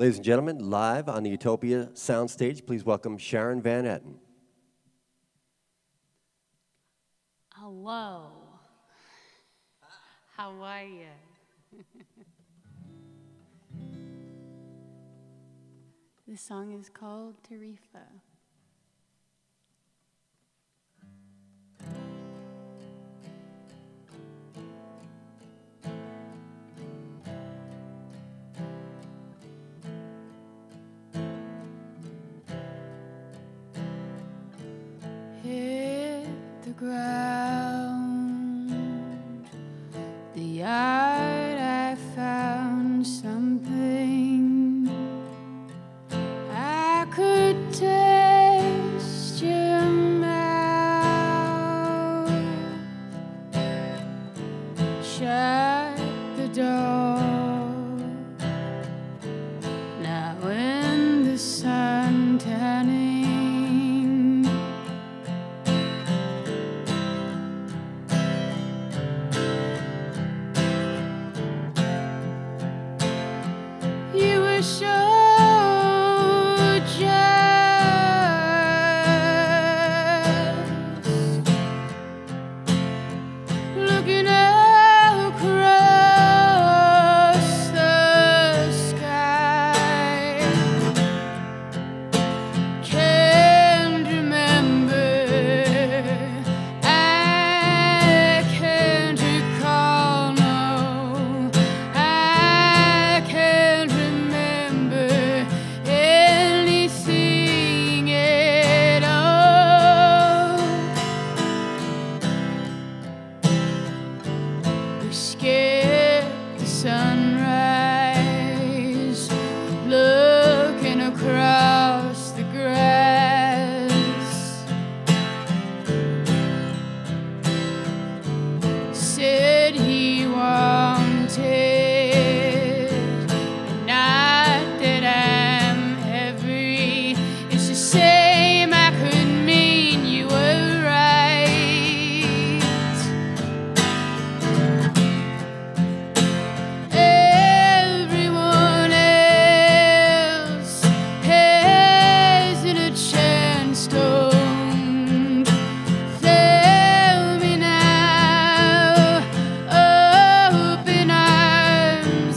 Ladies and gentlemen, live on the Utopia soundstage, please welcome Sharon Van Etten. Hello. How are you? This song is called Tarifa. Hit the ground, the yard I found something I could taste your mouth. Shut the door. Now in the sun tanning, you were so just looking across the sky. Can't remember, I can't recall, no, I can't remember anything at all. We skipped the sunrise, looking across the grass. Said he wanted, and not that I'm heavy, it's the same, I could mean you were right. Everyone else hasn't a chance, don't fail me now. Open arms,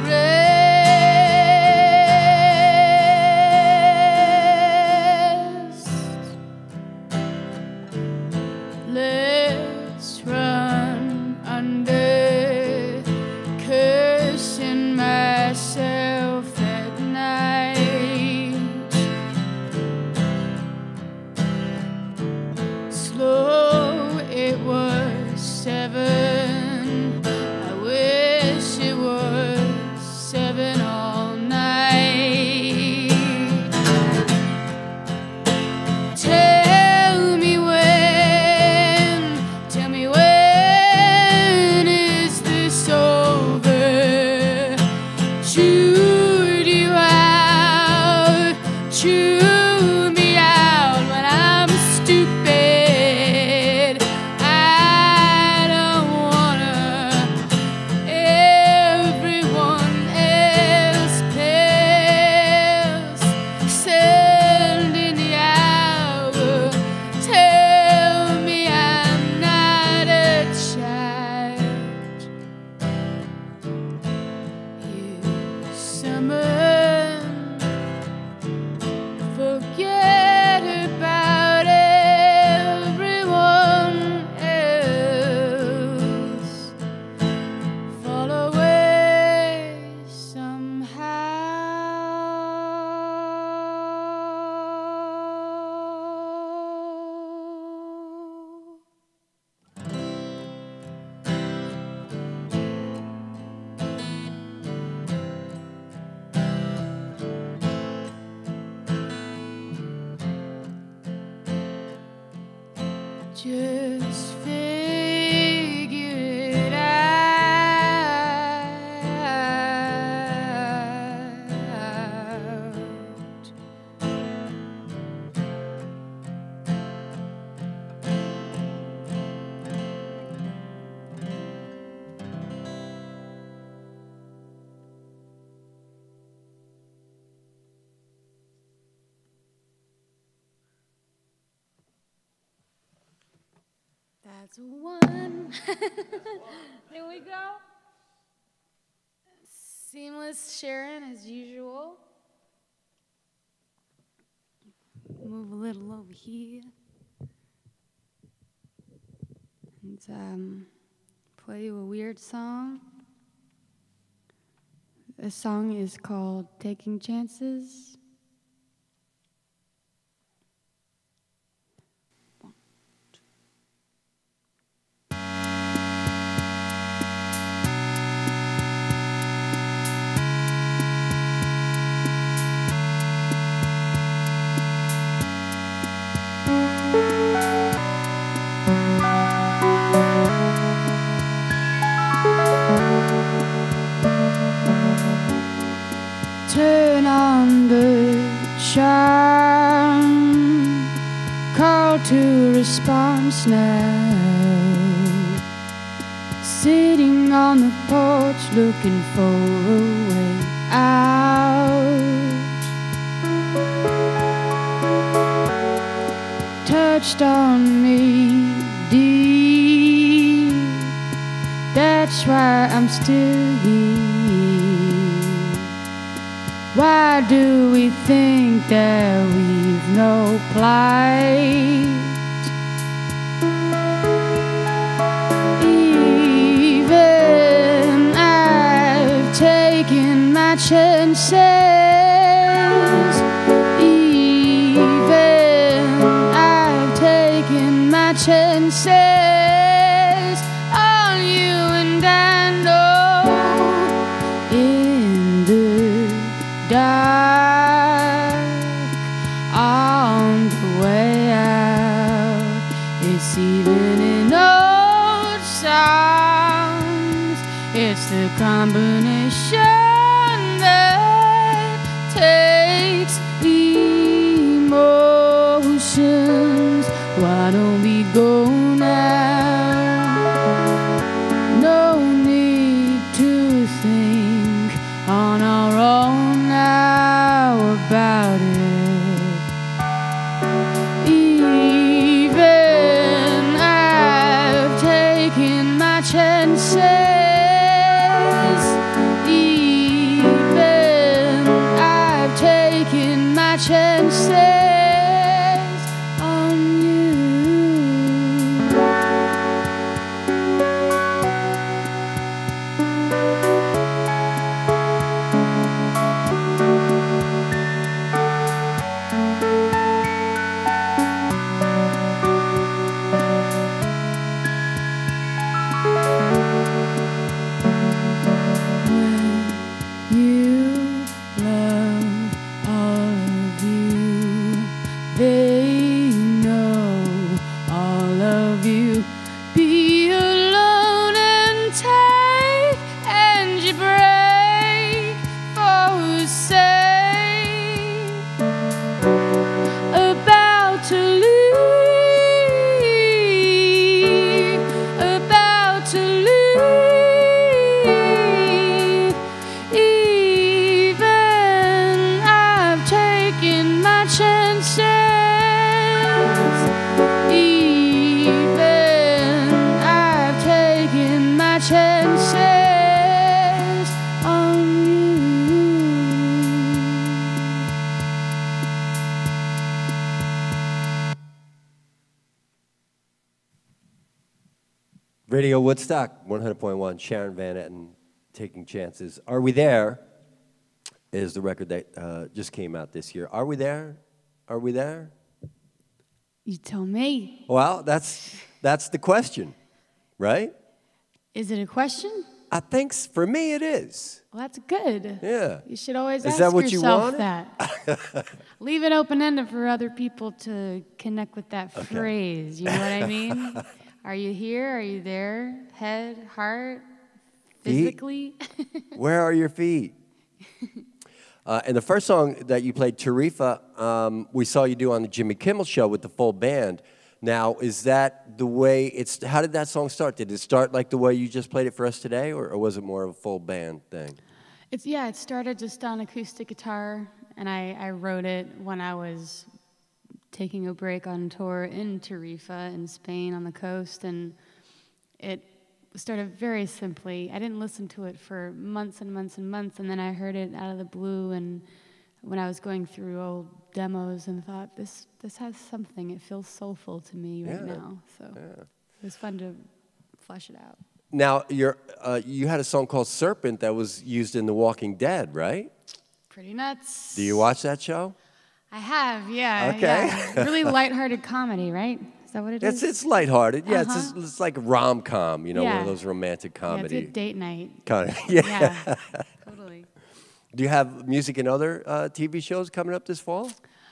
rest. Let's run under, cursing myself at night. Slow, it was 7. I wish it was 7 all night. Tell me when is this over? Chewed you out, chew me out when I'm stupid. I don't wanna. Everyone else pales, send in the hour. Tell me I'm not a child. You summon, forget about everyone else. Fall away somehow. Just figure it out. That's one. There we go. Seamless Sharon as usual. Move a little over here. And play you a weird song. The song is called Taking Chances. Turn on the charm, call to response now. Sitting on the porch looking for a way out. Touched on me deep, that's why I'm still here. Why do we think that we've no plight? Even I've taken my chances. Even I've taken my chances on you, and I know in the dark, on the way out, it's even in old songs. It's the combination that takes emotions. Why don't we go now? No need to think on our own now about it. Even I've taken my chances. Even I've taken my chances on you. They know all of you. Be alone and take, and you break for who's sake. About to leave, about to leave. Even I've taken my chances. Chances on you. Radio Woodstock 100.1, Sharon Van Etten, Taking Chances. Are We There is the record that just came out this year. Are we there? Are we there? You tell me. Well, that's the question, right? Is it a question? I think for me it is. Well, that's good. Yeah. You should always Is ask that what you yourself wanted? that. Leave it open-ended for other people to connect with that phrase. You know what I mean? Are you here? Are you there? Head, heart, physically? Where are your feet? And the first song that you played, Tarifa, we saw you do on the Jimmy Kimmel Show with the full band. Now, is that the way it's, how did that song start? Did it start like the way you just played it for us today, or was it more of a full band thing? Yeah, it started just on acoustic guitar, and I wrote it when I was taking a break on tour in Tarifa in Spain on the coast, and it started very simply. I didn't listen to it for months and months and months, and then I heard it out of the blue, and when I was going through old demos and thought, this has something. It feels soulful to me right now. So it was fun to flesh it out. Now, you had a song called Serpent that was used in The Walking Dead, right? Pretty nuts. Do you watch that show? I have, yeah. Okay. Yeah. Really lighthearted comedy, right? Is that what it is? It's lighthearted. Yeah, it's like rom-com, one of those romantic comedy. Yeah, it's a date night. Kind of, yeah. Yeah, totally. Do you have music in other TV shows coming up this fall?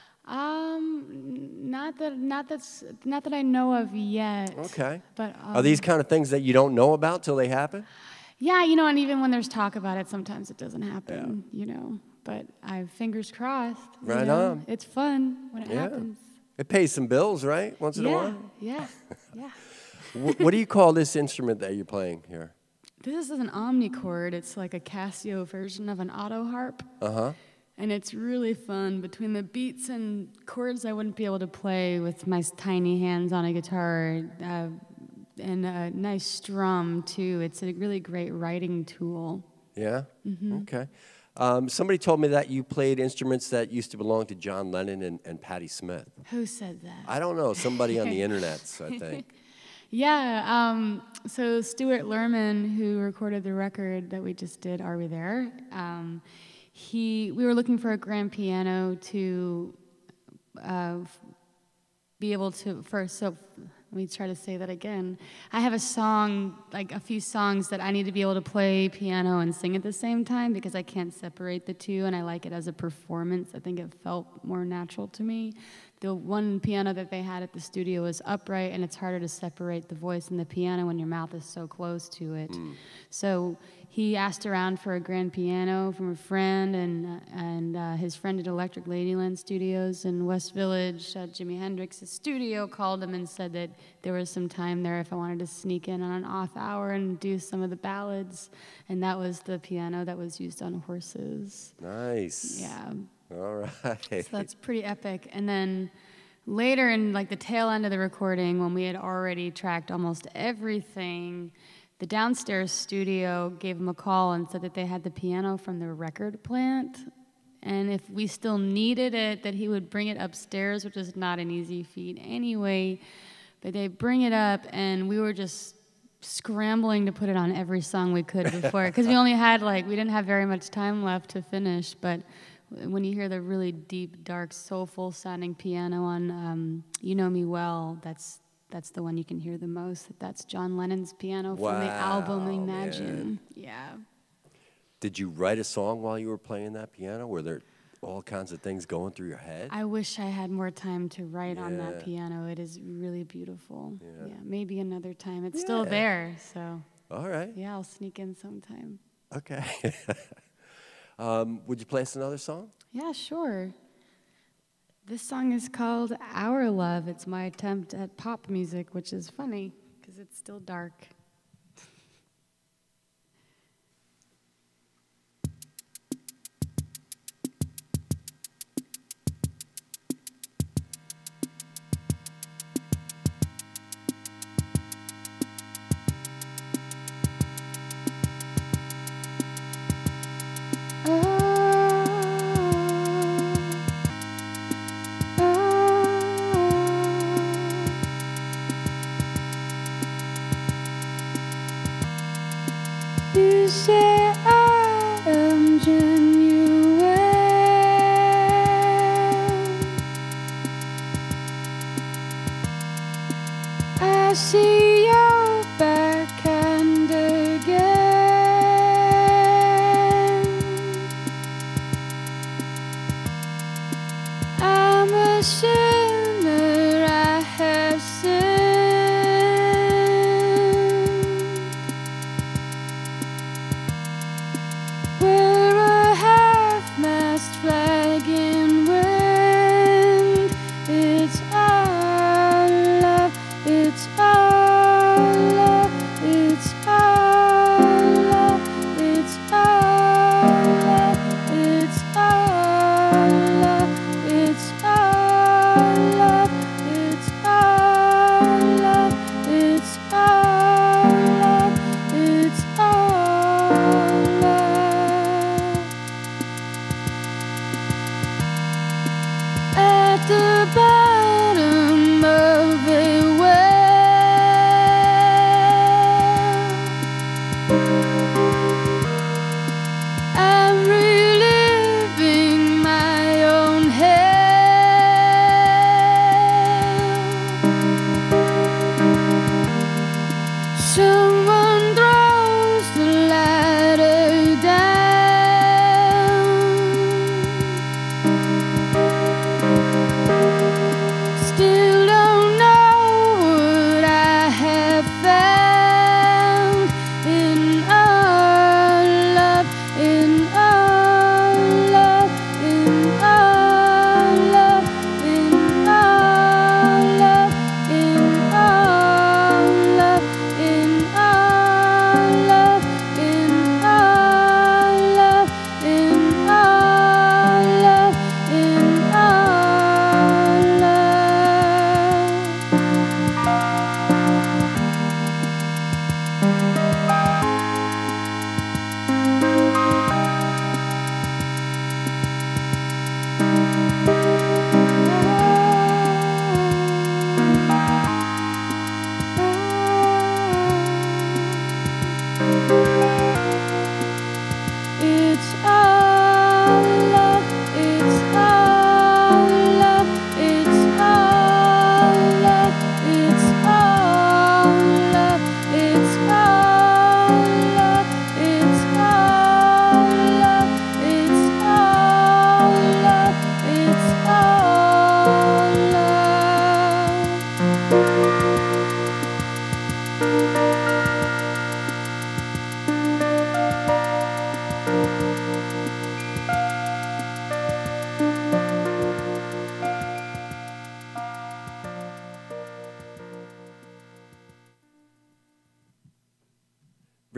Not that I know of yet. Okay. But are these kind of things that you don't know about till they happen? Yeah, and even when there's talk about it, sometimes it doesn't happen. But I have fingers crossed. Right on. It's fun when it happens. It pays some bills, right? Once in a while. Yeah. What do you call this instrument that you're playing here? This is an omnichord. It's like a Casio version of an auto harp. And it's really fun. Between the beats and chords I wouldn't be able to play with my tiny hands on a guitar, and a nice strum too. It's a really great writing tool. Yeah? Okay. Somebody told me that you played instruments that used to belong to John Lennon and Patti Smith. Who said that? I don't know. Somebody on the internet, I think. Yeah. So Stuart Lerman, who recorded the record that we just did, Are We There? We were looking for a grand piano to be able to first. So let me try to say that again. I have a song, like a few songs that I need to be able to play piano and sing at the same time because I can't separate the two, and I like it as a performance. I think it felt more natural to me. The one piano that they had at the studio was upright, and it's harder to separate the voice and the piano when your mouth is so close to it. So he asked around for a grand piano from a friend, and his friend at Electric Ladyland Studios in West Village, Jimi Hendrix's studio, called him and said that there was some time there if I wanted to sneak in on an off hour and do some of the ballads, and that was the piano that was used on Horses. Nice. Yeah. All right. So that's pretty epic. And then later in like the tail end of the recording, when we had already tracked almost everything, the downstairs studio gave him a call and said that they had the piano from the record plant, and if we still needed it, that he would bring it upstairs, which is not an easy feat anyway. But they bring it up, and we were just scrambling to put it on every song we could before, because we didn't have very much time left to finish. But when you hear the really deep, dark, soulful-sounding piano on "You Know Me Well," that's the one you can hear the most. That's John Lennon's piano from the album Imagine. Man. Yeah. Did you write a song while you were playing that piano? Were there all kinds of things going through your head? I wish I had more time to write on that piano. It is really beautiful. Yeah, maybe another time. It's still there, so. All right. Yeah, I'll sneak in sometime. Okay. Would you play us another song? Yeah, sure. This song is called Our Love. It's my attempt at pop music, which is funny because it's still dark. You say I am genuine. I see your backhand again. I'm a sinner, I have sinned. We're a half-mast flag in wind. It's our love, it's our love, it's our love, it's our love, it's our love, it's our love.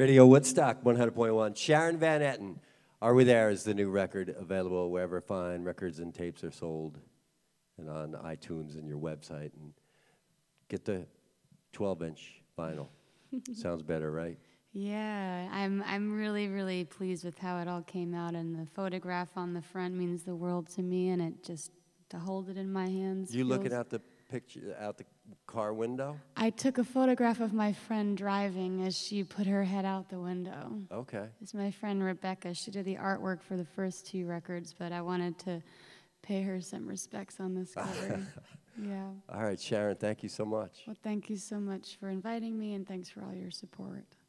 Radio Woodstock 100.1. Sharon Van Etten, Are We There is the new record, available wherever fine records and tapes are sold, and on iTunes and your website. And get the 12-inch vinyl. Sounds better, right? Yeah, I'm really, really pleased with how it all came out, and the photograph on the front means the world to me, and it just, to hold it in my hands. You looking out the picture, out the car window? I took a photograph of my friend driving as she put her head out the window. Okay. It's my friend Rebecca. She did the artwork for the first 2 records, but I wanted to pay her some respects on this cover. Yeah. All right, Sharon, thank you so much. Well, thank you so much for inviting me, and thanks for all your support.